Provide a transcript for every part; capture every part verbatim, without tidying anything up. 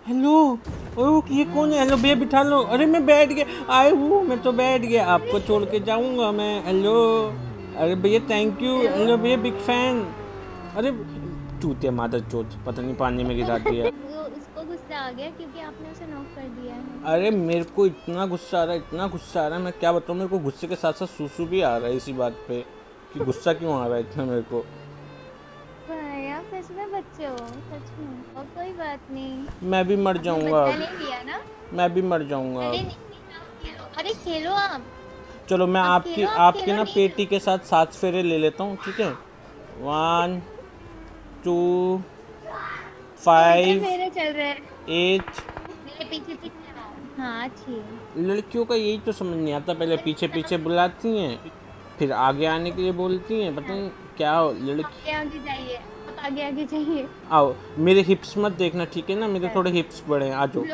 Hello. ओ ये कौन है? हेलो भैया बिठा लो। अरे मैं बैठ गया, आए हूँ मैं तो बैठ गया, आपको छोड़ के जाऊँगा मैं। हेलो। अरे भैया थैंक यू। हेलो। हेलो भैया बिग फैन। अरे चूतिया मादर चोत, पता नहीं पानी में गिरा दिया। वो उसको गुस्सा आ गया क्योंकि आपने उसे नॉक कर दिया है। अरे मेरे को इतना गुस्सा आ रहा है, इतना गुस्सा आ रहा है, मैं क्या बताऊँ। मेरे को गुस्से के साथ साथ सूसू भी आ रहा है इसी बात पे कि गुस्सा क्यों आ रहा है इतना मेरे को। भाई आप सच में बच्चे हो, सच में। और कोई बात नहीं, मैं भी मर आपने जाऊंगा बदला अब। नहीं लिया ना। मैं भी मर जाऊंगा अरे अब। नहीं, आप खेलो, अरे खेलो आप। चलो मैं आप आपकी खेलो, आप आपके खेलो ना नहीं। पेटी के साथ सात फेरे ले लेता हूँ, ठीक है। वन टू कितने फाइव फेरे चल रहे हैं? एट। मेरे पीछे पीछे आओ। हाँ अच्छी है। लड़कियों का यही तो समझ नहीं आता, पहले पीछे पीछे बुलाती हैं, फिर आगे आने के लिए बोलती हैं, पता नहीं क्या हो लड़की। आगे आगे जाइए, आप आगे आगे जाइए। आओ, मेरे हिप्स मत देखना, ठीक है ना, मेरे थोड़े हिप्स बड़े हैं, आ जाओ।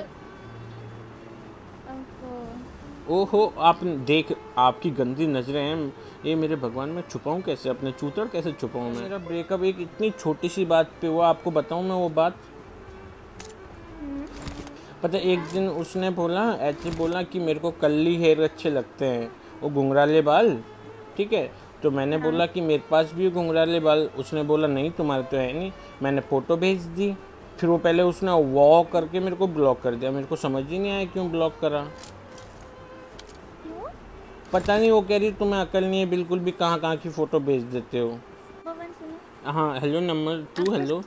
ओहो, आप देख, आपकी गंदी नजरें हैं। ये मेरे भगवान, मैं छुपाऊं कैसे अपने चूतड़, कैसे छुपाऊं मैं। मेरा ब्रेकअप एक इतनी छोटी सी बात पे हुआ, आपको बताऊं मैं वो बात। पता एक दिन उसने बोला, ऐसे बोला कि मेरे को कर्ली हेयर अच्छे लगते हैं, वो घुंघराले बाल, ठीक है। तो मैंने बोला कि मेरे पास भी घुंघराले बाल। उसने बोला नहीं तुम्हारे तो है नहीं। मैंने फ़ोटो भेज दी। फिर वो पहले उसने वॉ करके मेरे को ब्लॉक कर दिया। मेरे को समझ ही नहीं आया क्यों ब्लॉक करा। पता नहीं, वो कह रही तुम्हें अकल नहीं है बिल्कुल भी, कहाँ कहाँ की फ़ोटो भेज देते हो। हाँ हेलो नंबर टू, हेलो।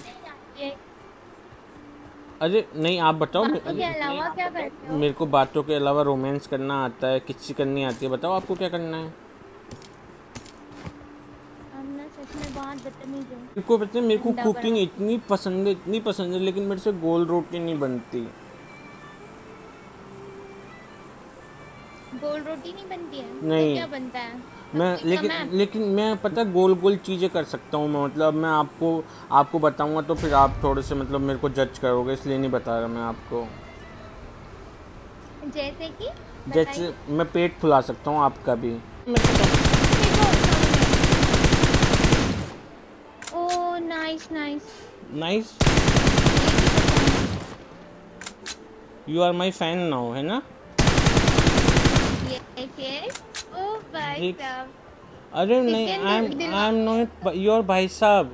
अरे नहीं आप बताओ। बातों के अलावा क्या करते हो? मेरे को बातों के अलावा रोमांस करना आता है, किस्सी करनी आती है। बताओ आपको क्या करना है। हम ना सच में बहुत बदतमीज हैं। मेरे को पता है, मेरे को अंडा कुकिंग बना। इतनी पसंद है, इतनी पसंद है, लेकिन मेरे से गोल रोटी नहीं बनती। गोल रोटी नहीं बनती है तो नहीं क्या बनता है? मैं, पपड़ी का लेकिन मैप। लेकिन मैं पता है गोल गोल चीज़ें कर सकता हूँ मैं। मतलब मैं आपको आपको बताऊँगा तो फिर आप थोड़े से मतलब मेरे को जज करोगे, इसलिए नहीं बता रहा मैं आपको। जैसे कि जैसे बताइए। मैं पेट फुला सकता हूँ आपका भी। Oh nice nice. नाइस। ये भी पसंद है। You are my fan now, है ना। Yes yes. ओह भाई देख, साहब। अरे नहीं, चिकन आई एम दिल आई एम दिलवा। नॉट योर भाई साहब।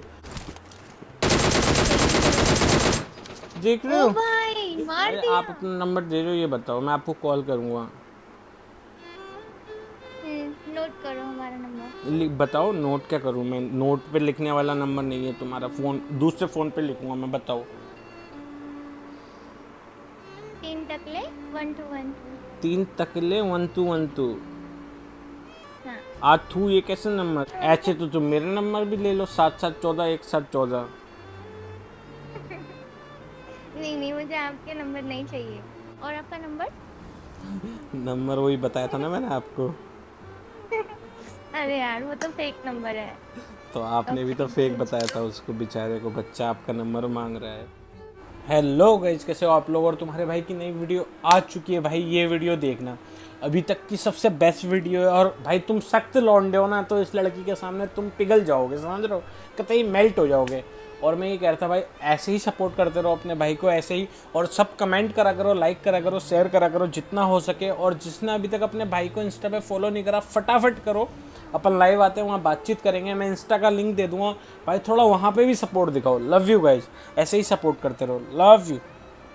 देख रहे ओ हो। भाई मार अरे आप दिया। अपना नंबर दे रहे हो, ये बताओ, मैं आपको कॉल करूँगा। नोट करो हमारा नंबर। बताओ नोट क्या करूँ मैं, नोट पे लिखने वाला नंबर नहीं है तुम्हारा, फ़ोन दूसरे फ़ोन पे लिखूँगा मैं, बताओ। तीन टकले वन टू वन टू। तीन तकले वन टू वन टू। हाँ। आज थू ये कैसे नंबर, ऐसे तो तुम मेरा नंबर भी ले लो, सात सात चौदह एक सात चौदह। नहीं नहीं, मुझे आपके नंबर नहीं चाहिए। और आपका नंबर? नंबर वही बताया था ना मैंने आपको। अरे यार वो तो फेक नंबर है। तो आपने भी तो फेक ओके। बताया था उसको, बेचारे को, बच्चा आपका नंबर मांग रहा है। हेलो गाइस, कैसे हो आप लोग। और तुम्हारे भाई की नई वीडियो आ चुकी है भाई, ये वीडियो देखना, अभी तक की सबसे बेस्ट वीडियो है। और भाई तुम सख्त लौंडे हो ना, तो इस लड़की के सामने तुम पिघल जाओगे, समझ रहे हो, कतई मेल्ट हो जाओगे। और मैं ये कह रहा था भाई, ऐसे ही सपोर्ट करते रहो अपने भाई को, ऐसे ही। और सब कमेंट करा करो, लाइक करा करो, शेयर करा करो जितना हो सके। और जिसने अभी तक अपने भाई को इंस्टा पे फॉलो नहीं करा, फटाफट करो। अपन लाइव आते हैं, वहाँ बातचीत करेंगे, मैं इंस्टा का लिंक दे दूंगा भाई, थोड़ा वहाँ पे भी सपोर्ट दिखाओ। लव यू गाइज, ऐसे ही सपोर्ट करते रहो, लव यू।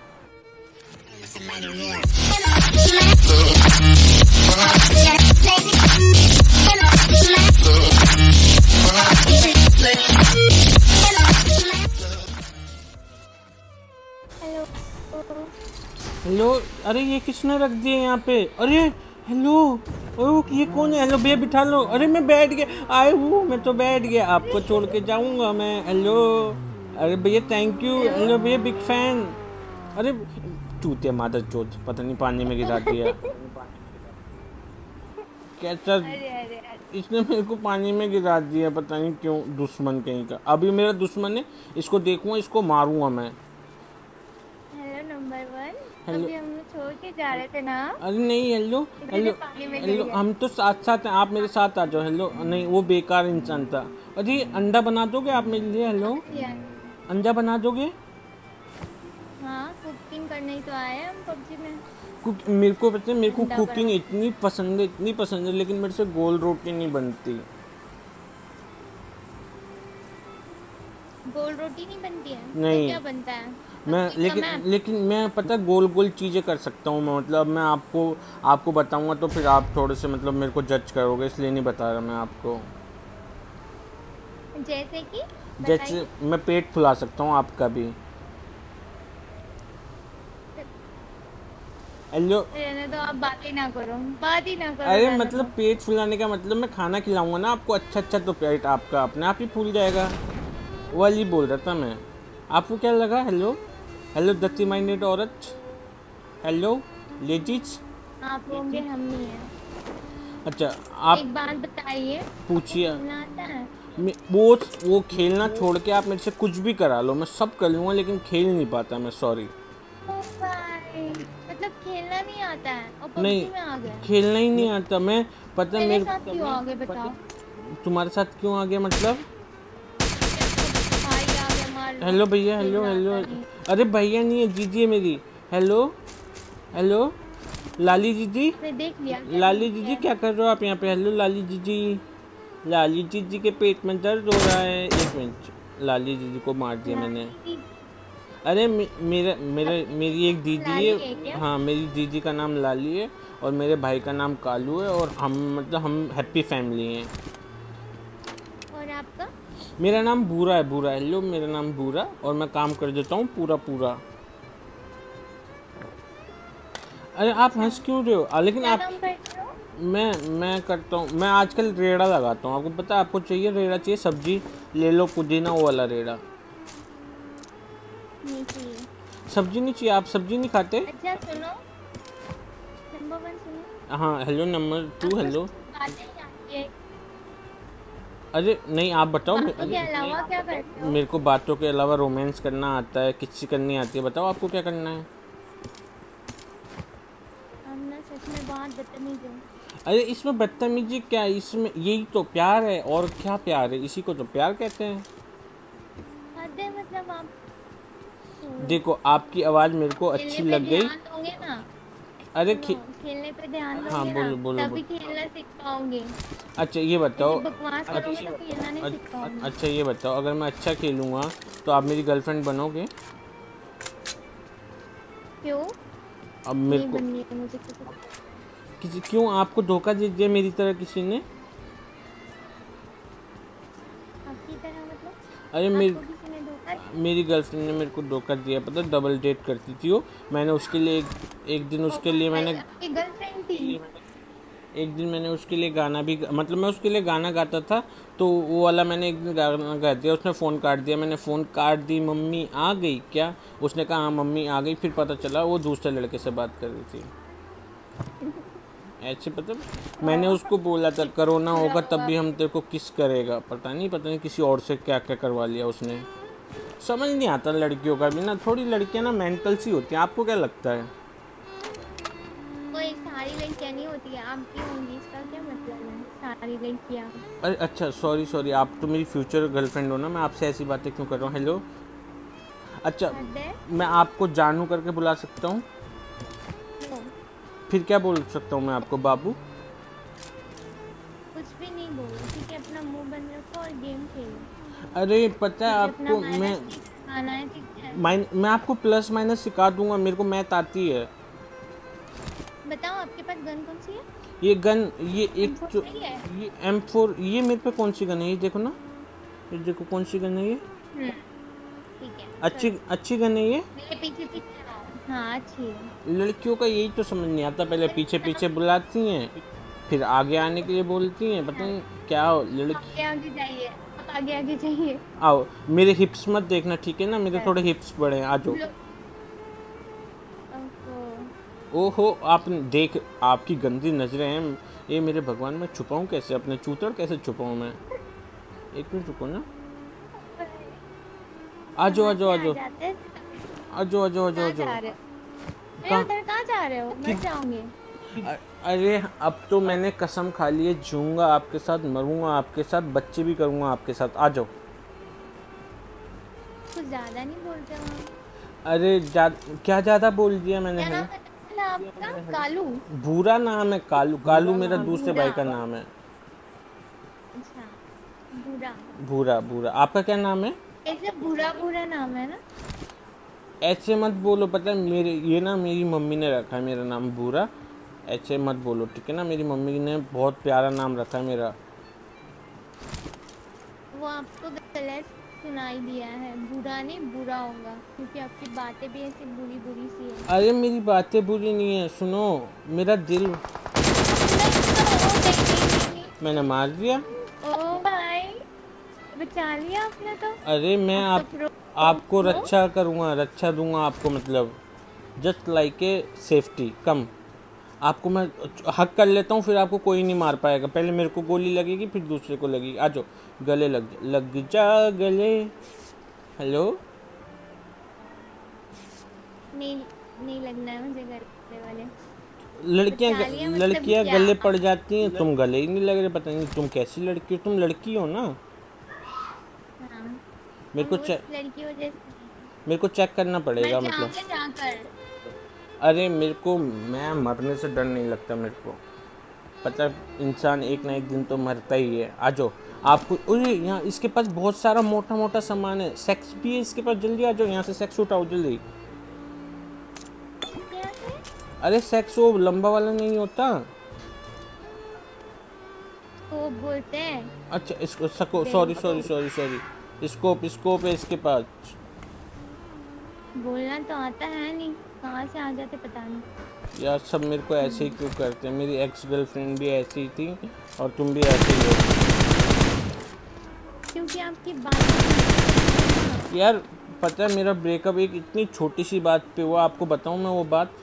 हेलो। हेलो। अरे ये किसने रख दिया यहाँ पे। अरे हेलो। ओ ये कौन है? हेलो भैया बिठा लो। अरे मैं बैठ गया, आए हूँ मैं तो बैठ गया, आपको छोड़ के जाऊँगा मैं। हेलो। अरे भैया थैंक यू। हेलो। हेलो भैया बिग फैन। अरे चूतिया मादर चोत, पता नहीं पानी में गिरा दिया कैसा। अरे अरे अरे। इसने मेरे को पानी में गिरा दिया, पता नहीं क्यों, दुश्मन कहीं का। अभी मेरा दुश्मन है, इसको देखूंगा, इसको मारूंगा मैं। Hello number one. हेलो। अभी हम लोग छोड़ के जा रहे थे ना। अरे नहीं, हेलो इतने हेलो पानी में गिर हेलो, गया। हम तो साथ साथ हैं, आप मेरे साथ आ जाओ। हेलो नहीं, वो बेकार इंसान था। अरे अंडा बना दोगे आप मेरे लिए। हेलो, यार। अंडा बना दोगे। हाँ कुक कुकिंग करने ही तो आए हैं हम पबजी में। कुक मेरे को पता है, मेरे को अंडा कुकिंग बड़ा इतनी पसंद है, इतनी पसंद है, लेकिन मेरे से गोल रोटी नहीं बनती। गोल रोटी नहीं बनती है तो नहीं क्या बनता है? मैं पबजी का लेकिन मैप। लेकिन मैं पता है गोल गोल चीज़ें कर सकता हूँ मैं, मतलब मैं आपको आपको बताऊंगा तो फिर आप थोड़े से मतलब मेरे को जज करोगे, इसलिए नहीं बता रहा मैं आपको। जैसे कि जैसे बताइए। मैं पेट फुला सकता हूँ आपका भी। हेलो। रहने दो, आप बात ही ना करो, बात ही ना करो, अरे रहने मतलब दो। पेट फुलाने का मतलब मैं खाना खिलाऊंगा ना आपको अच्छा अच्छा, तो पेट आपका अपने आप ही फूल जाएगा। वो वाली बोल रहा था मैं। आपको क्या लगा? हेलो हेलो दत्ती माइंडेड औरत। Hello ladies. आप होंगे, हम नहीं है। अच्छा आप एक बात बताइए, आपको पूछिए। खेलना आता है? मैं- वो वो खेलना छोड़ के आप मेरे से कुछ भी करा लो, मैं सब कर लूँगा, लेकिन खेल नहीं पाता मैं, सॉरी। ओ भाई, मतलब खेलना नहीं आता है और नहीं पबजी में आ गए? खेलना ही नहीं आता मैं। पता है मेरे मेरे साथ क्यों आ गए बताओ? तुम्हारे साथ क्यों आ गया मतलब? क्या आपका भाई आ गया मार लो, हेलो भैया, हेलो खेलना हेलो। आता नहीं। अरे भैया नहीं है, जीजी है मेरी। हेलो हेलो लाली जीजी। आपने देख लिया क्या लाली जीत जीजी है? क्या कर रहे हो आप यहाँ पे? हेलो लाली जीजी। लाली जीजी के पेट में दर्द हो रहा है, एक मिनट। लाली जीजी को मार दिया मैंने। लाली अरे मे, मेरा मेरा आपकी मेरी एक नाम दीदी है। लाली है क्या? हाँ मेरी दीदी का नाम लाली है, और मेरे भाई का नाम कालू है, और हम मतलब हम हैप्पी फैमिली हैं। और आपका? मेरा नाम बूरा है, बूरा। हेलो मेरा नाम बूरा, और मैं काम कर देता हूँ पूरा पूरा। अरे आप अच्छा, हंस क्यों रहे हो? आ, लेकिन क्या आप काम करते हो? मैं मैं करता हूँ, मैं आजकल रेड़ा लगाता हूँ। आपको पता है? आपको चाहिए रेड़ा, चाहिए सब्जी ले लो, पुदीना वो वाला रेड़ा। नहीं चाहिए। सब्जी नहीं चाहिए? आप सब्जी नहीं खाते? अच्छा सुनो, नंबर वन सुनो। हाँ हेलो नंबर टू आपको हेलो। सिर्फ बातें ही आती है, अरे नहीं आप बताओ। बातों के अलावा क्या करते हो? मेरे को बातों के अलावा रोमांस करना आता है, किस्सी करनी आती है। बताओ आपको क्या करना है? हम ना सच में बहुत बदतमीज हो। अरे इसमें बदतमीजी क्या है? इसमें यही तो प्यार है, और क्या प्यार है? इसी को तो प्यार कहते हैं। हद है, मतलब आप छोड़ो। देखो आपकी आवाज़ मेरे को खेलने अच्छी पे लग गई। ध्यान दोगे ना? अरे सुनो, खे खेलने पे ध्यान हाँ दोगे ना, बोलो बोलो तभी बोलो। खेलना सीख पाओगे। अच्छा ये ऐसे बताओ। बकवास करोगे तो खेलना नहीं सीख अच्छा पाओगे। अच्छा ये बताओ, अगर मैं अच्छा खेलूँगा तो आप मेरी गर्लफ्रेंड बनोगे? क्यों अब मेरे नहीं को बननी है मुझे किसी? किसी क्यों आपको धोखा दे दिया मेरी तरह किसी ने? आपकी तरह मतलब? अरे मेरी आपको किसी ने धोखा दिया? मेरी गर्लफ्रेंड ने मेरे को धोखा दिया, पता है? डबल डेट करती थी वो। मैंने उसके लिए एक, एक दिन ओ उसके लिए भाई, मैंने आपकी गर्लफ्रेंड थी? एक दिन मैंने उसके लिए गाना भी, मतलब मैं उसके लिए गाना गाता था, तो वो वाला मैंने एक दिन गाना गा दिया। उसने फ़ोन काट दिया, मैंने फ़ोन काट दी। मम्मी आ गई क्या? उसने कहा हाँ मम्मी आ गई। फिर पता चला वो दूसरे लड़के से बात कर रही थी। ऐसे पता, मैंने ओ, उसको बोला था कोरोना बुरा होगा तब हुआ। भी हम तेरे को किस करेगा। पता नहीं पता नहीं किसी और से क्या क्या करवा लिया उसने। समझ नहीं आता लड़कियों का भी ना, थोड़ी लड़कियां ना मेंटल सी होती हैं। आपको क्या लगता है? कोई सारी लड़कियां नहीं होती है, आपकी होंगी, इसका क्या मतलब है सारी लड़कियां? अरे अच्छा सॉरी सॉरी, आप तो मेरी फ्यूचर गर्लफ्रेंड हो ना, मैं आपसे ऐसी बातें क्यों कर रहा हूँ? हेलो। अच्छा हद है। मैं आपको जानू करके बुला सकता हूँ? क्यों? फिर क्या बोल सकता हूँ मैं आपको? बाबू। कुछ भी नहीं बोलो, ठीक है? अपना मुंह बंद रखो और गेम खेलो। अरे पता है मुझे अपना आपको मैं माइनस ठीक सिखाना है, ठीक है? माइन मैं आपको प्लस माइनस सिखा दूंगा, मेरे को मैथ आती है। बताओ आपके पास गन कौन सी है? ये गन, ये एक एम फोर जो सही है? ये एम फोर, ये मेरे पे कौन सी गन है? ये देखो ना, ये देखो कौन सी गन है ये। हम्म, ठीक है अच्छी चलो, अच्छी गन है ये। मेरे पीछे पीछे आओ। हाँ अच्छी है। लड़कियों का यही तो समझ नहीं आता, पहले पीछे लेकिन पीछे आप बुलाती हैं, फिर आगे आने के लिए बोलती हैं, पता नहीं क्या हो लड़की। आगे आगे जाइए, आप आगे आगे जाइए। आओ मेरे हिप्स मत देखना, ठीक है ना? मेरे है, थोड़े हिप्स बड़े हैं, आ जाओ। लो- ओहो, ओहो आप देख, आपकी गंदी नजरें हैं। ये मेरे भगवान, मैं छुपाऊं कैसे अपने चूतड़, कैसे छुपाऊं मैं? एक मिनट रुको ना। आ जाओ आ कहाँ जाओ से आ आ जाओ जाते हैं? आ जाओ आ जाओ आ जाओ आ कहाँ जाओ। जा रहे हो? अरे कहाँ? उधर कहाँ जा रहे हो? कि मर जाओगे। अ- अरे अब तो मैंने कसम खा ली है, जीऊंगा आपके साथ, मरूंगा आपके साथ, बच्चे भी करूंगा आपके साथ। आ जाओ। कुछ ज्यादा नहीं बोलते हो आप? अरे जा, क्या ज़्यादा बोल दिया मैंने? क्या है नाम है आपका? कालू? भूरा नाम है, कालू। कालू मेरा दूसरे भूरा। भाई का नाम है। अच्छा, भूरा। भूरा भूरा। आपका क्या नाम है? ऐसे भूरा भूरा नाम है ना? ऐसे मत बोलो, पता है मेरे ये ना मेरी मम्मी ने रखा है मेरा नाम भूरा। ऐसे मत बोलो, ठीक है ना? मेरी मम्मी ने बहुत प्यारा नाम रखा है मेरा। वो आपको गलत सुनाई दिया है, बुरा नहीं बुरा होगा, क्योंकि आपकी बातें भी ऐसी बुरी बुरी सी है। अरे मेरी बातें बुरी नहीं है, सुनो। मेरा दिल मैंने मार दिया। ओ भाई, बचा लिया आपने तो। अरे मैं अब आप तो प्रो आपको प्रो रक्षा करूँगा, रक्षा दूंगा आपको, मतलब जस्ट लाइक ए सेफ्टी। कम आपको मैं हक कर लेता हूँ, फिर आपको कोई नहीं मार पाएगा। पहले मेरे को गोली लगेगी, फिर दूसरे को लगेगी। आ जाओ, गले लग जा, लग जा गले। हेलो। नहीं, नहीं लगना है मुझे गले वाले। लड़कियां बचा लिया मतलब लड़कियां क्या? गले पड़ जाती हैं, तुम गले ही नहीं लग रहे। पता नहीं तुम कैसी लड़की हो, तुम लड़की हो ना? हाँ, मेरे को वो चेक लड़की वजह से मेरे को चेक करना मर पड़ेगा, मतलब। जाओगे जाकर। अरे मेरे को मैं मरने से डर नहीं लगता मेरे को। पता है, इंसान एक ना एक दिन तो मरता ही है। आ जाओ आपको। अरे यहाँ इसके पास बहुत सारा मोटा मोटा सामान है, सेक्स भी है इसके पास। जल्दी आ जाओ, यहाँ से सेक्स उठाओ जल्दी। क्या है? अरे सेक्स वो लंबा वाला नहीं होता। तो बोलते हैं। अच्छा इसको सको, सॉरी बेल- sorry sorry sorry scope scope है इसके पास। बोलना तो आता है नहीं, कहाँ से आ जाते पता नहीं। यार सब मेरे को ऐसे ही क्यों करते हैं? मेरी एक्स गर्लफ्रेंड भी ऐसी ही थी और तुम भी ऐसे ही हो। क्योंकि आपकी बात। यार पता है मेरा ब्रेकअप एक इतनी छोटी सी बात पे हुआ, आपको बताऊं मैं वो बात?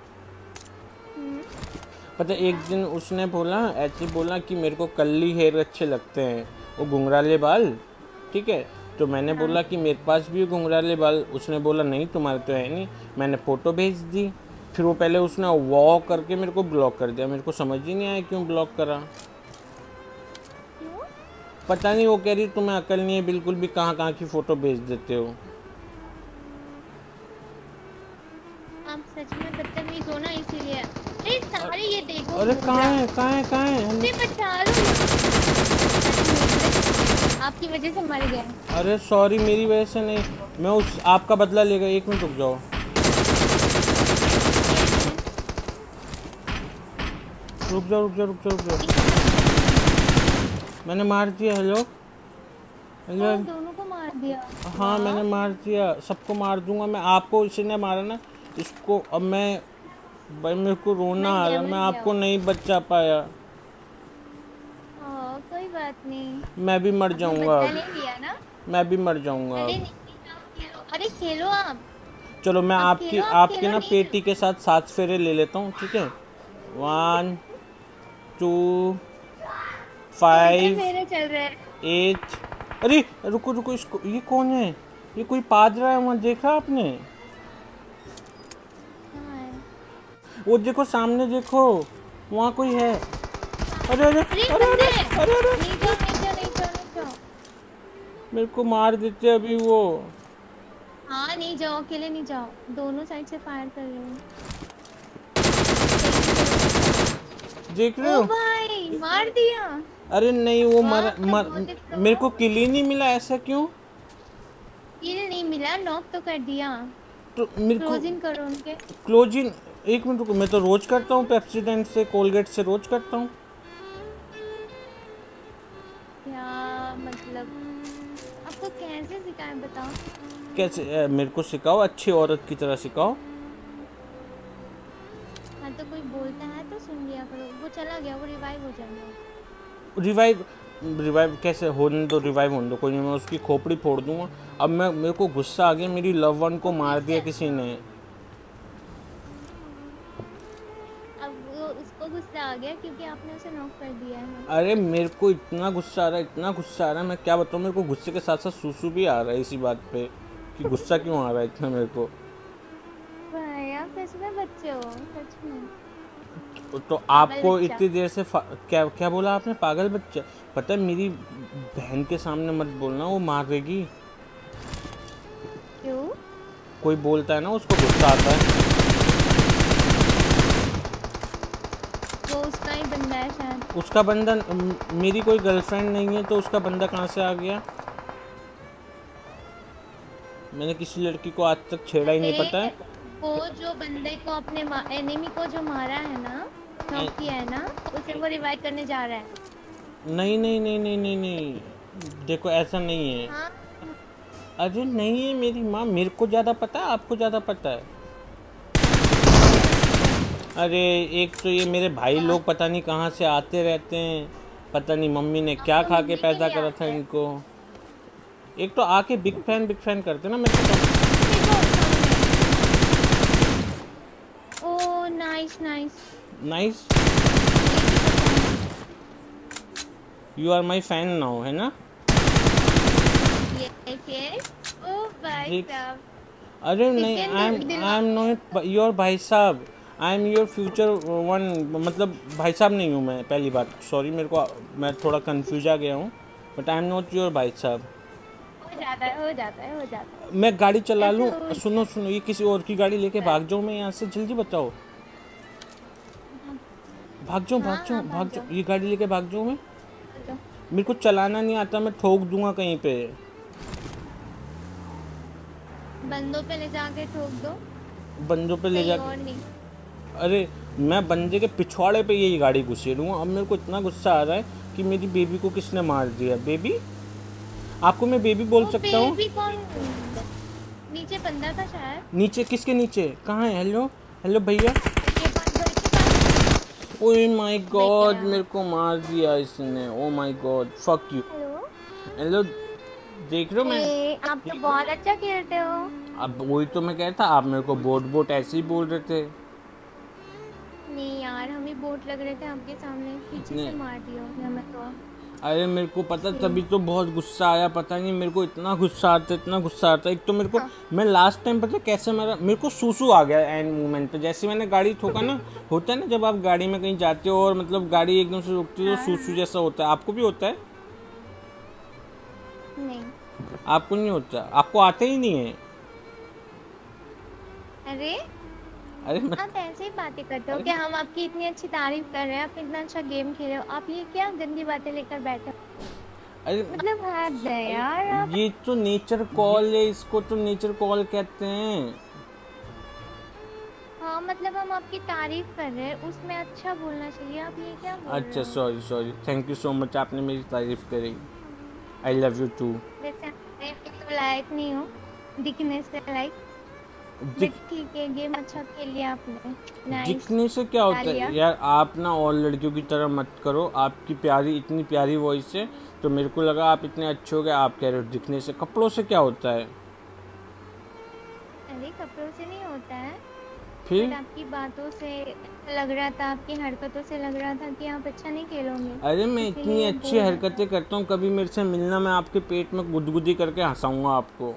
पता है एक दिन उसने बोला, ऐसे बोला कि मेरे को कर्ली हेयर अच्छे लगते हैं, वो घुंघराले बाल, ठीक है? तो मैंने बोला कि मेरे पास भी घुंघराले बाल। उसने बोला नहीं तुम्हारे तो है नहीं। मैंने फ़ोटो भेज दी। फिर वो पहले उसने वॉ करके मेरे को ब्लॉक कर दिया। मेरे को समझ ही नहीं आया क्यों ब्लॉक करा। क्यों? पता नहीं, वो कह रही तुम्हें अकल नहीं है बिल्कुल भी, कहाँ कहाँ की फ़ोटो भेज देते हो। आप सच में बदतमीज हो ना, इसीलिए। अरे सारे ये देखो। अरे कहाँ है कहाँ है कहाँ है? अरे बचा लो। आपकी वजह से मर गए। अरे सॉरी, मेरी वजह से नहीं, मैं उस आपका बदला लेगा। एक मिनट रुक जाओ, रुक जाओ रुक जाओ रुक जाओ रुक जाओ। मैंने मार दिया। Hello hello. और दोनों को मार दिया। हाँ मैंने मार दिया, सबको मार दूंगा मैं। आपको इसने मारा ना, इसको अब मैं, भाई मेरे को रोना आ रहा है, मैं आपको नहीं बचा पाया। हाँ, कोई बात नहीं। मैं भी मर जाऊंगा बदला अब, नहीं लिया ना? मैं भी मर जाऊंगा अरे अब। नहीं, आप खेलो। अरे खेलो आप। चलो मैं आप आपकी खेलो, आप आपके खेलो ना नहीं। पेटी के साथ सात फेरे ले लेता हूँ, ठीक है? वन टू कितने फाइव फेरे चल रहे हैं? एट। अरे रुको रुको, इसको, ये कौन है? ये कोई पाद रहा है वहाँ, देखा आपने? कहाँ है? वो देखो सामने, देखो वहाँ कोई है। अरे अरे अरे अरे अरे बंदे! अरे अरे नहीं जाओ, नहीं जाओ, नहीं जाओ, नहीं जाओ। मेरे को मार देते अभी वो। हाँ नहीं जाओ, अकेले नहीं जाओ, दोनों साइड से फायर कर रहे हो। देख रहे ओ हो? भाई, मार दिया। अरे नहीं, वो मर, वाह, मर बहुत ही pro। मेरे को किल ही नहीं मिला, ऐसा क्यों? किल नहीं मिला, नॉक तो कर दिया। तो मेरे को क्लोजिंग करो उनके। Close in. एक मिनट रुको, मैं तो रोज करता हूँ पेप्सीडेंट से, कोलगेट से रोज करता हूँ। क्या मतलब? आपको कैसे सिखाएं बताओ? कैसे? ए, मेरे को सिखाओ, अच्छी औरत की तरह सिखाओ। हाँ तो कोई बोलता है तो सुन लिया करो। वो चला गया, वो रिवाइव हो जाएगा। रिवाइव? रिवाइव कैसे होने दो, रिवाइव होने दो, कोई नहीं, मैं उसकी खोपड़ी फोड़ दूंगा। अब मैं, मेरे को गुस्सा आ गया, मेरी लव वन को मार दिया किसी ने। अब वो उसको गुस्सा आ गया क्योंकि आपने उसे नॉक कर दिया है। अरे मेरे को इतना गुस्सा आ रहा है, इतना गुस्सा आ रहा है, मैं क्या बताऊँ। मेरे को गुस्से के साथ साथ सूसू भी आ रहा है इसी बात पे कि गुस्सा क्यों आ रहा है इतना मेरे को। भाई आप सच में बच्चे हो, सच में। तो आपको पागल बच्चा। इतनी देर से क्या क्या बोला आपने? पागल बच्चा? पता है मेरी बहन के सामने मत बोलना, वो मार देगी। क्यों? कोई बोलता है ना उसको गुस्सा आता है। वो उसका ही बंदा है शायद। उसका बंदा म- मेरी कोई गर्लफ्रेंड नहीं है तो उसका बंदा कहाँ से आ गया? मैंने किसी लड़की को आज तक छेड़ा ही नहीं, पता अरे है। वो जो बंदे को अपने एनिमी को जो मारा है ना, नॉक ए- किया है ना, उसे वो रिवाइव करने जा रहा है। नहीं नहीं नहीं नहीं नहीं नहीं, देखो ऐसा नहीं है। हाँ अरे नहीं है मेरी माँ, मेरे को ज़्यादा पता है आपको ज़्यादा पता है? अरे एक तो ये मेरे भाई लोग पता नहीं कहाँ से आते रहते हैं, पता नहीं मम्मी ने क्या तो खा के मम्मी के पैदा लिए करा आता था है। इनको। एक तो आके बिग फैन बिग फैन करते ना मेरे को तो। देखो सामने। Oh nice nice. Nice, you are my fan now, है ना? ये यस। ओ भाई देख, साहब। अरे नहीं, चिकन आई एम दिलवा। आई एम नॉट योर भाई साहब, I am your future one. मतलब भाई साहब नहीं हूँ मैं, पहली बात सॉरी, मेरे को मैं थोड़ा कंफ्यूज आ गया हूँ, but I am not your भाई साहब। हो जाता है हो जाता है हो जाता है। मैं गाड़ी चला ऐसे लूँ, हो सुनो सुनो, ये किसी और की गाड़ी लेके भाग जाऊँ मैं यहाँ से, जल्दी बताओ। भाग जाऊँ हाँ भाग हाँ जाऊँ भाग भाग जाओ। जाऊँ, ये गाड़ी लेके भाग जाऊँ मैं? भाग जाओ। मेरे को चलाना नहीं आता, मैं ठोक दूंगा कहीं पे। बंदों पे ले जाके ठोक दो। बंदों पे ले कहीं जाके, और नहीं। अरे मैं बंदे के पिछवाड़े पे यही गाड़ी घुसेड़ूंगा। अब मेरे को इतना गुस्सा आ रहा है कि मेरी बेबी को किसने मार दिया। बेबी, आपको मैं बेबी बोल वो सकता हूँ? बेबी कौन? नीचे बंदा था शायद। नीचे किसके नीचे, कहाँ है? हेलो हेलो भैया। के पास घर के पास। ओह माय गॉड, भैया। मेरे को मार दिया इसने। Oh my God, fuck you. Hello. Hello, देख रहे हो मैं? ए, आप तो बहुत अच्छा खेलते हो। अब वही तो मैं कह रहा था, आप मेरे को बोट बोट ऐसे ही बोल रहे थे। नहीं यार, हम ही बोट लग रहे थे आपके सामने, पीछे से नहीं, मार दिया हमें तो। अरे मेरे को पता, तभी तो बहुत गुस्सा आया। पता नहीं मेरे को इतना गुस्सा आता इतना गुस्सा आता। एक तो मेरे को, हाँ। मैं लास्ट टाइम पता कैसे, मेरा मेरे को सूसू आ गया एंड मोमेंट पे, जैसे मैंने गाड़ी ठोका ना। होता है ना जब आप गाड़ी में कहीं जाते हो और मतलब गाड़ी एकदम से रुकती है तो सूसू जैसा होता है, आपको भी होता है? नहीं। आपको नहीं होता? आपको आता ही नहीं है? अरे अरे मैं, आप ऐसे ही बातें करते हो अरे कि हम आपकी इतनी अच्छी तारीफ कर रहे हैं, आप इतना अच्छा गेम खेल रहे हो, आप ये क्या गंदी बातें लेकर बैठे हो? अरे मतलब हद है यार आप। ये तो नेचर कॉल है, इसको तो नेचर कॉल कहते हैं। हाँ मतलब हम आपकी तारीफ कर रहे हैं, उसमें अच्छा बोलना चाहिए, आप ये क्या बोल अच्छा रहे हो? Sorry sorry, thank you so much, आपने मेरी तारीफ करी। I love you too. वैसे आप तारीफ के तो लायक नहीं हो, दिखने से लायक। दिख ठीक है, गेम अच्छा खेल लिया आपने। नाइस। दिखने से क्या होता है यार? आप ना और लड़कियों की तरह मत करो। आपकी प्यारी, इतनी प्यारी वॉइस है तो मेरे को लगा आप इतने अच्छे हो गए। आप कह रहे हो दिखने से, कपड़ों से क्या होता है? अरे कपड़ों से नहीं होता है, फिर? बट आपकी बातों से लग रहा था, आपकी हरकतों से लग रहा था कि आप अच्छा नहीं खेलोगे। अरे मैं इतनी इसीलिए अच्छी बोल रहा हरकतें करता हूँ, कभी मेरे से मिलना, मैं आपके पेट में गुदगुदी करके हंसाऊंगा आपको।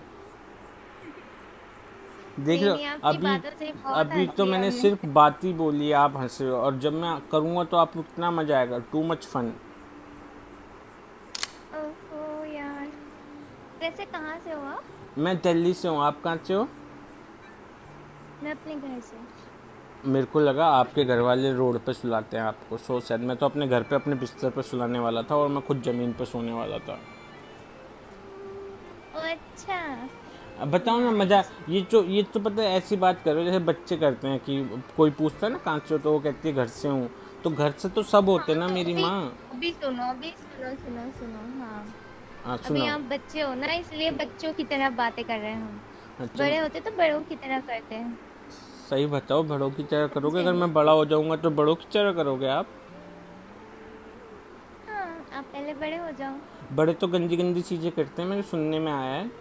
देख नहीं रहे हो, नहीं, आपकी अभी बातों से बहुत अभी हंस तो लिया मैंने हमने। सिर्फ बात ही बोली है, आप हंस रहे हो, और जब मैं करूँगा तो आपको कितना मजा आएगा। Too much fun. ओहो यार, वैसे कहाँ से हो आप? मैं दिल्ली से हूँ, आप कहाँ से हो? मैं अपने घर से। मेरे को लगा आपके घर वाले रोड पे सुलाते हैं आपको, सो सैड। मैं तो अपने घर पे अपने बिस्तर पे सुलाने वाला था और मैं खुद ज़मीन पे सोने वाला था। ओ अच्छा। अब बताओ ना मज़ा, ये जो ये तो पता है ऐसी बात करो जैसे बच्चे करते हैं कि कोई पूछता है ना कहाँ से हो तो वो कहती है घर से हूँ। तो घर से तो सब होते हैं ना हाँ, मेरी अभी माँ। अभी सुनो अभी सुनो सुनो सुनो हाँ। हाँ अभी सुनाओ। आप बच्चे हो ना, इसलिए बच्चों की तरह बातें कर रहे हैं हम। अच्छा बड़े होते तो बड़ों की तरह करते हैं। सही बताओ, बड़ों की तरह करोगे? समझे? अगर मैं बड़ा हो जाऊंगा तो बड़ों की तरह करोगे आप? हाँ, आप पहले बड़े हो जाओ। बड़े तो गंदी गंदी चीज़ें करते हैं, मेरे सुनने में आया है।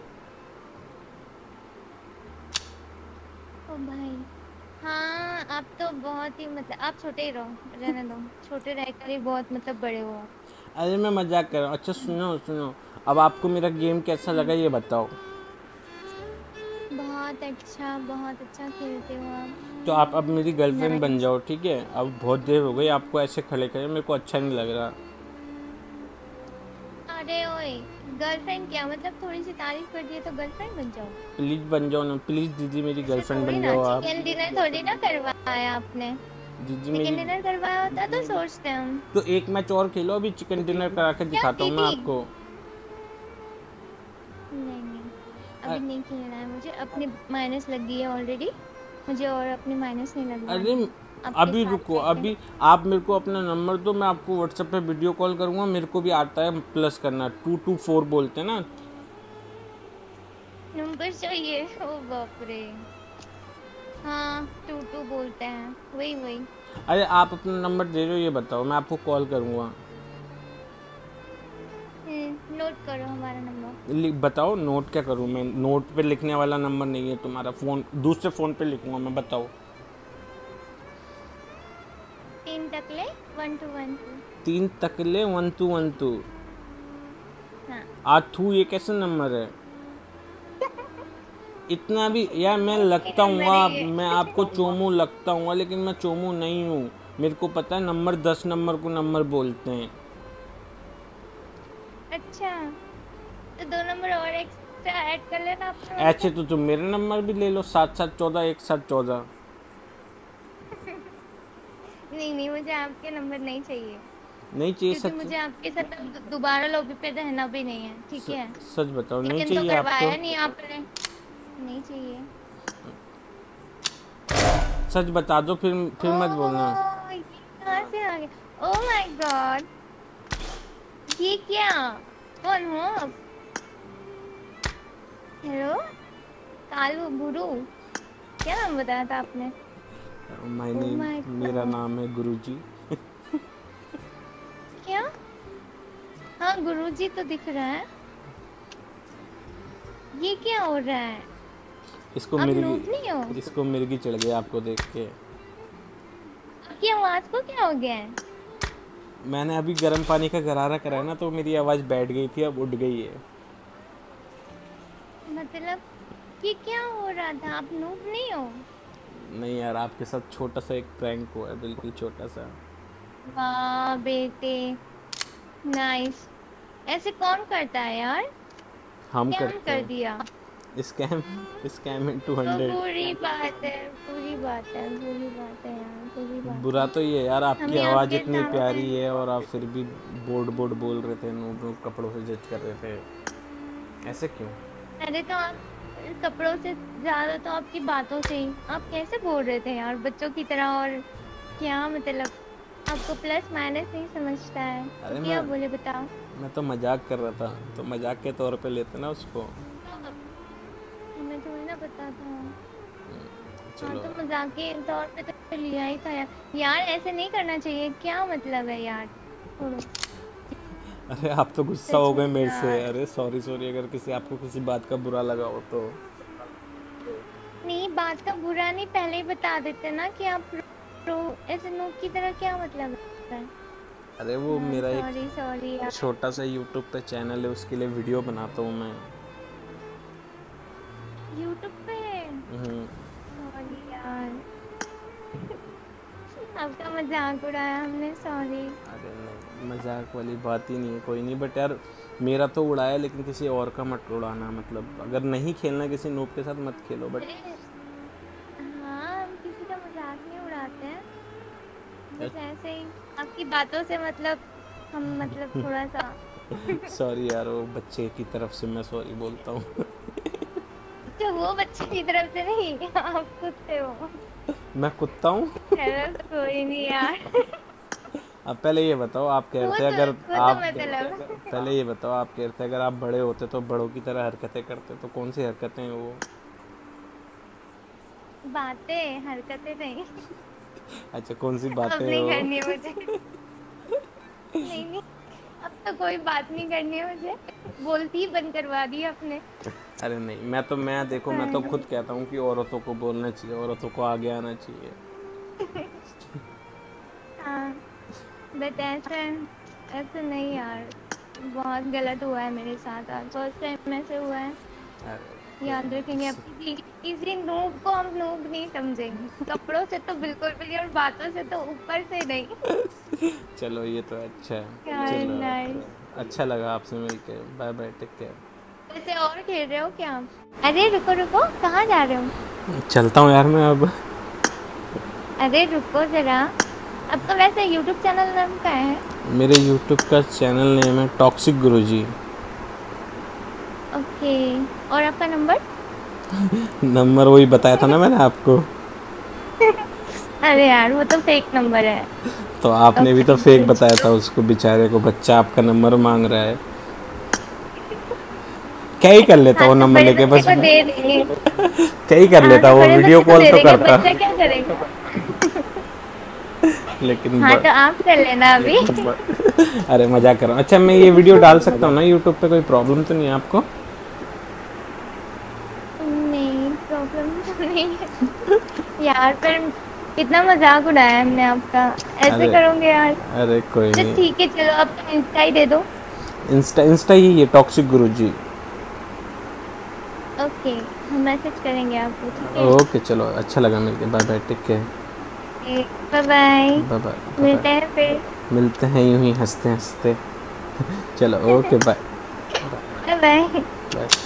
ओ भाई। हाँ, आप तो बहुत ही मतलब आप छोटे ही रहो, रहने दो, छोटे रहकर ही बहुत मतलब बड़े हो आप। अरे मैं मजाक कर रहा हूँ। अच्छा सुनो सुनो, अब आपको मेरा गेम कैसा लगा ये बताओ। बहुत अच्छा बहुत अच्छा खेलते हो आप। तो आप अब मेरी गर्लफ्रेंड बन नाइस। जाओ, ठीक है? अब बहुत देर हो गई आपको ऐसे खड़े खड़े, मेरे को अच्छा नहीं लग रहा। अरे ओए, गर्लफ्रेंड क्या मतलब, थोड़ी सी तारीफ कर दी तो गर्लफ्रेंड बन जाओ? प्लीज बन जाओ ना, प्लीज दीदी मेरी ऐसे गर्लफ्रेंड थोड़ी बन ना, जाओ आप। चिकन डिनर थोड़ी ना करवाया आपने। दीदी चिकन मेरी। डिनर करवाया होता तो सोचते हम। तो एक मैच और खेलो, अभी चिकन डिनर करा के क्या दिखाता हूँ मैं दीदी? आपको। नहीं नहीं, अ- अभी नहीं खेलना है मुझे, अपनी माइनस लग गई है ऑलरेडी। मुझे और अपनी माइनस नहीं अरे लगवानी आपके अभी साथ रुको, रह के। अभी आप मेरे को अपना नंबर दो, मैं आपको व्हाट्सएप पे वीडियो कॉल करूँगा। मेरे को भी आता है प्लस करना, टू टू फोर बोलते हैं ना। नंबर चाहिए? ओ बाप रे। हाँ, टू टू बोलते हैं, वही वही। अरे आप अपना नंबर दे रहे हो, ये बताओ, मैं आपको कॉल करूँगा। हम्म, नोट करो हमारा नंबर। लिख बताओ, नोट क्या करूँ मैं? नोट पे लिखने वाला नंबर नहीं है तुम्हारा, फ़ोन दूसरे फ़ोन पे लिखूँगा मैं, बताओ। तीन टकले वन टू वन टू। तीन तकले वन टू वन टू। हाँ। आज थू ये कैसे नंबर है? इतना भी यार, मैं सही लगता हूँ नंबर है आप, ये। मैं आपको चोमू लगता हूँ, लेकिन मैं चोमू नहीं हूँ। मेरे को पता है नंबर दस नंबर को नंबर बोलते हैं। अच्छा, तो दो नंबर और एक्स्ट्रा ऐड कर लेना अपने वाले ऐसे तो तुम मेरा नंबर भी ले लो, सात सात चौदह एक सात चौदह। पे। नहीं नहीं, मुझे आपके नंबर नहीं चाहिए, नहीं चाहिए क्योंकि सच? मुझे आपके साथ अब दु- दोबारा लॉबी पे रहना भी नहीं है, ठीक स, है? सच बताओ, नहीं चिकन तो चाहिए आपको? करवाया नहीं आपने। नहीं चाहिए। सच बता दो, फिर फिर मत बोलना। ओह, ये कहाँ से आ गया? ओह माय गॉड, ये क्या? कौन हो आप? हेलो, कालू बुरू, क्या नाम बताया था आपने? माय ओह नेम, माय मेरा गॉड। नाम है गुरुजी। क्या? हाँ, गुरुजी तो दिख रहा है। ये क्या हो रहा है? इसको आप मिर्गी, नूब नहीं हो? इसको मिर्गी चढ़ गया आपको देख के। आपकी आवाज को क्या हो गया है? मैंने अभी गर्म पानी का गरारा कराया ना, तो मेरी आवाज़ बैठ गई थी, अब उठ गई है। मतलब ये क्या हो रहा था? आप नूब नहीं हो? नहीं यार, आपके साथ छोटा सा एक प्रैंक हुआ है, बिल्कुल छोटा सा। वाह बेटे, नाइस। ऐसे कौन करता है यार? हम क्या करते कर हैं दिया? स्कैम, स्कैम इन टू तो हंड्रेड। बुरी बात है, बुरी बात है, बुरी बात है यार, बुरी बात बुरा है। तो ये है यार, आपकी हमें आवाज़ आपके इतनी सामने। प्यारी है और आप फिर भी बोर्ड बोर्ड बोल रहे थे, नूब नूब कपड़ों से जज कर रहे थे, ऐसे क्यों? अरे तो आप कपड़ों से ज्यादा तो आपकी बातों से ही, आप कैसे बोल रहे थे यार बच्चों की तरह? और क्या मतलब, आपको प्लस माइनस नहीं समझता है तो अरे मैं क्या बोले बताओ? मैं तो मजाक कर रहा था, तो मजाक के तौर पे लेते ना उसको। हमें थोड़ी ना पता था। हाँ, चलो। तो मजाक के तौर पे तो लिया ही था यार। यार ऐसे नहीं करना चाहिए, क्या मतलब है यार? छोड़ो। अरे आप तो गुस्सा सच हो गए में मेरे से, यार। अरे सॉरी सॉरी, अगर किसी आपको किसी बात का बुरा लगा हो तो। नहीं, बात का बुरा नहीं, पहले ही बता देते ना कि आप प्रो, ऐसे नूब की तरह, क्या मतलब है? अरे वो यार मेरा एक सॉरी सॉरी यार। छोटा सा यूट्यूब पे चैनल है, उसके लिए वीडियो बनाता हूँ मैं। यूट्यूब पे? हम्म। सॉरी यार। आपका मजाक उड़ाया हमने, सॉरी। अरे नहीं, मजाक वाली बात ही नहीं है, कोई नहीं, बट यार मेरा तो उड़ाया, लेकिन किसी और का मत उड़ाना। मतलब अगर नहीं खेलना किसी नूब के साथ मत खेलो, बट अरे हाँ, हम किसी का मजाक नहीं उड़ाते हैं, बस ऐसे ही आपकी बातों से मतलब, हम मतलब थोड़ा सा। सॉरी यार, वो बच्चे की तरफ से मैं सॉरी बोलता हूँ। तो वो बच्चे की तरफ से नहीं, आप कुत्ते हो। मैं कुत्ता हूँ? चलो कोई नहीं यार। अब पहले ये बताओ, आप कह वो रहे थे तो अगर वो तो आप मतलब पहले ये बताओ, आप कह रहे थे अगर आप बड़े होते तो बड़ों की तरह हरकतें करते, तो कौन सी हरकतें हैं वो? बातें, हरकतें नहीं। अच्छा, कौन सी अब बातें हैं नहीं वो? करनी है मुझे। नहीं नहीं, अब तो कोई बात नहीं करनी है मुझे, बोलती ही बंद करवा दी आपने। अरे नहीं, मैं तो मैं देखो, मैं तो खुद कहता हूँ कि औरतों को बोलना चाहिए, औरतों को आगे आना चाहिए। हाँ, बट ऐसे ऐसे नहीं यार, बहुत गलत हुआ है मेरे साथ, आज फर्स्ट टाइम ऐसे हुआ है। अरे याद रखेंगे, अब किसी किसी नूब को हम नूब नहीं समझेंगे, कपड़ों से तो बिल्कुल भी नहीं, और बातों से तो ऊपर से नहीं। चलो, ये तो अच्छा है। यार चलो, नाइस। अच्छा लगा आपसे मिलके। Bye bye, take care. वैसे और खेल रहे हो क्या? अरे रुको रुको, कहाँ जा रहे हो? चलता हूँ यार मैं अब। अरे रुको जरा, आपका वैसे यूट्यूब चैनल नाम क्या है? मेरे यूट्यूब का चैनल नेम है टॉक्सिक गुरुजी। ओके, और आपका नंबर? नंबर वही बताया था ना मैंने आपको। अरे यार वो तो फेक नंबर है। तो आपने भी तो टॉक्सिक फेक गुरुजी बताया था तो उसको बेचारे को, बच्चा आपका नंबर मांग रहा है। क्या ही कर लेता हाँ वो तो नंबर बड़े लेके, बच्चे बस को दे देंगे। क्या ही कर हाँ लेता तो वो, बड़े वीडियो बच्चे को कॉल दे तो देंगे, करता। बच्चा क्या करेगा? लेकिन हाँ ब... तो आप कर लेना अभी। अरे मजाक कर रहा हूँ। अच्छा मैं ये वीडियो डाल सकता हूँ ना यूट्यूब पे, कोई प्रॉब्लम तो नहीं है आपको? नहीं प्रॉब्लम तो नहीं है यार, पर इतना मजाक उड़ाया हमने आपका, ऐसे अरे करोगे यार? अरे कोई तो नहीं। ठीक है चलो, आप इंस्टा ही दे दो। इंस्टा इंस्टा ही है टॉक्सिक गुरुजी। ओके, हम मैसेज करेंगे आपको, ठीक है? ओके चलो, अच्छा लगा मिलके। Bye bye, take care. Bye bye, bye bye bye bye. मिलते हैं फिर। मिलते हैं यूं ही हंसते हंसते। चलो okay bye. Bye bye. Bye.